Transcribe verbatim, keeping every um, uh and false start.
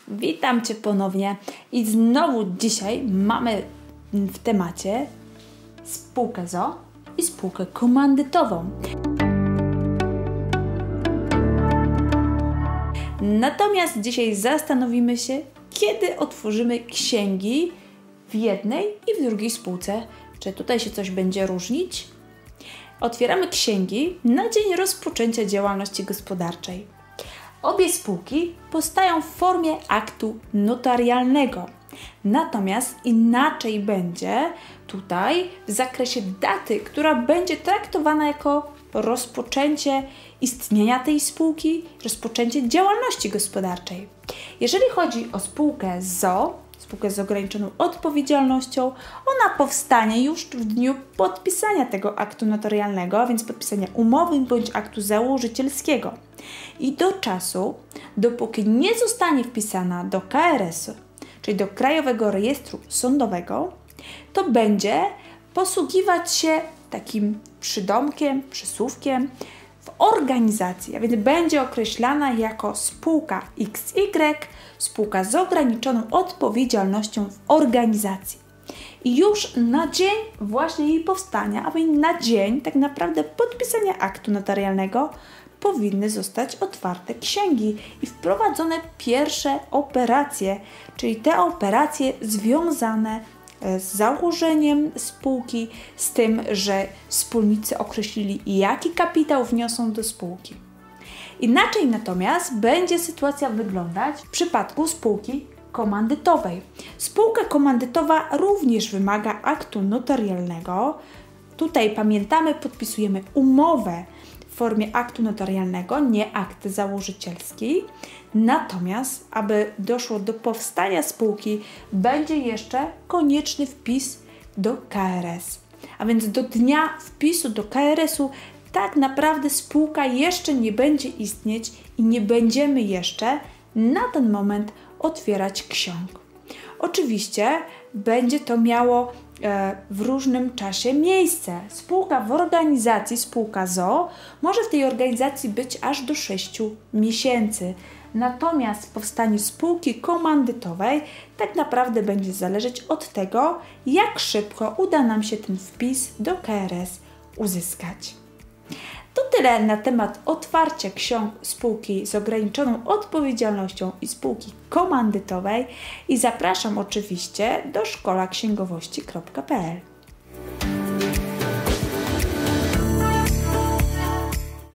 Witam Cię ponownie i znowu dzisiaj mamy w temacie spółkę z o o i spółkę komandytową. Natomiast dzisiaj zastanowimy się, kiedy otworzymy księgi w jednej i w drugiej spółce. Czy tutaj się coś będzie różnić? Otwieramy księgi na dzień rozpoczęcia działalności gospodarczej. Obie spółki powstają w formie aktu notarialnego. Natomiast inaczej będzie tutaj w zakresie daty, która będzie traktowana jako rozpoczęcie istnienia tej spółki, rozpoczęcie działalności gospodarczej. Jeżeli chodzi o spółkę z o o, spółkę z ograniczoną odpowiedzialnością, ona powstanie już w dniu podpisania tego aktu notarialnego, a więc podpisania umowy bądź aktu założycielskiego. I do czasu, dopóki nie zostanie wpisana do K R S u, czyli do Krajowego Rejestru Sądowego, to będzie posługiwać się takim przydomkiem, przysłówkiem w organizacji, a więc będzie określana jako spółka X Y, spółka z ograniczoną odpowiedzialnością w organizacji. I już na dzień właśnie jej powstania, a więc na dzień tak naprawdę podpisania aktu notarialnego, powinny zostać otwarte księgi i wprowadzone pierwsze operacje, czyli te operacje związane z założeniem spółki, z tym, że wspólnicy określili, jaki kapitał wniosą do spółki. Inaczej natomiast będzie sytuacja wyglądać w przypadku spółki komandytowej. Spółka komandytowa również wymaga aktu notarialnego. Tutaj pamiętamy, podpisujemy umowę w formie aktu notarialnego, nie akt założycielski. Natomiast, aby doszło do powstania spółki, będzie jeszcze konieczny wpis do K R S. A więc do dnia wpisu do K R S u tak naprawdę spółka jeszcze nie będzie istnieć i nie będziemy jeszcze na ten moment otwierać ksiąg. Oczywiście będzie to miało e, w różnym czasie miejsce. Spółka w organizacji, spółka z o o, może w tej organizacji być aż do sześciu miesięcy. Natomiast powstanie spółki komandytowej tak naprawdę będzie zależeć od tego, jak szybko uda nam się ten wpis do K R S uzyskać. To tyle na temat otwarcia ksiąg spółki z ograniczoną odpowiedzialnością i spółki komandytowej i zapraszam oczywiście do szkoła księgowości kropka p l.